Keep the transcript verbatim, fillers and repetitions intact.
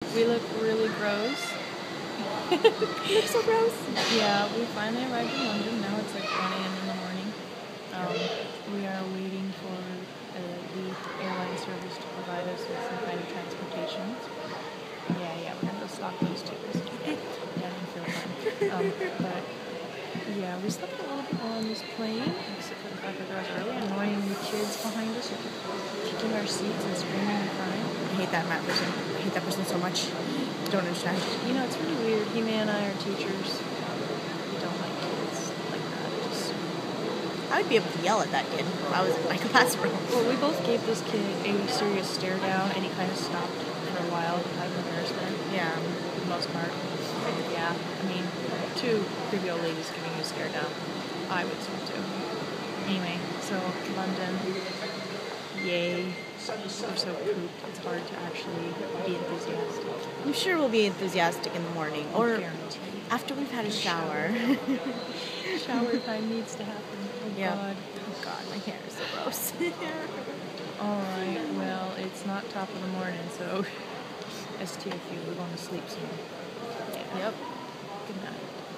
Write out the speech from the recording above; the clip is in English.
We look really gross. You look so gross. Yeah, we finally arrived in London. Now it's like one a.m. in the morning. Um, we are waiting for uh, the airline service to provide us with some kind of transportation. Yeah, yeah, we're gonna go stock those too. Yeah, yeah, I didn't feel fun. Um, but yeah, we slept a little bit more on this plane, except for the fact that there was early annoying kids behind us who kept kicking our seats and screaming and crying. I hate that Matt person. I hate that person so much. I don't understand. You know, it's really weird. He and I are teachers. We don't like kids like that. Just I would be able to yell at that kid if I was in my classroom. well, we both gave this kid a serious stare down, and he kind of stopped for a while out of embarrassment. Yeah. For the most part. Yeah, I mean, two creepy old ladies giving you a stare down. I would say too. Anyway, so London, yay. We're so pooped, it's hard to actually be enthusiastic. I'm sure we'll be enthusiastic in the morning. Or Guaranteed. after we've had a shower. Shower time needs to happen. Oh Yeah. God. Oh God, my hair is so gross. Alright, well, it's not top of the morning, so S T F U, we're going to sleep soon. Yeah. Yep. Good night.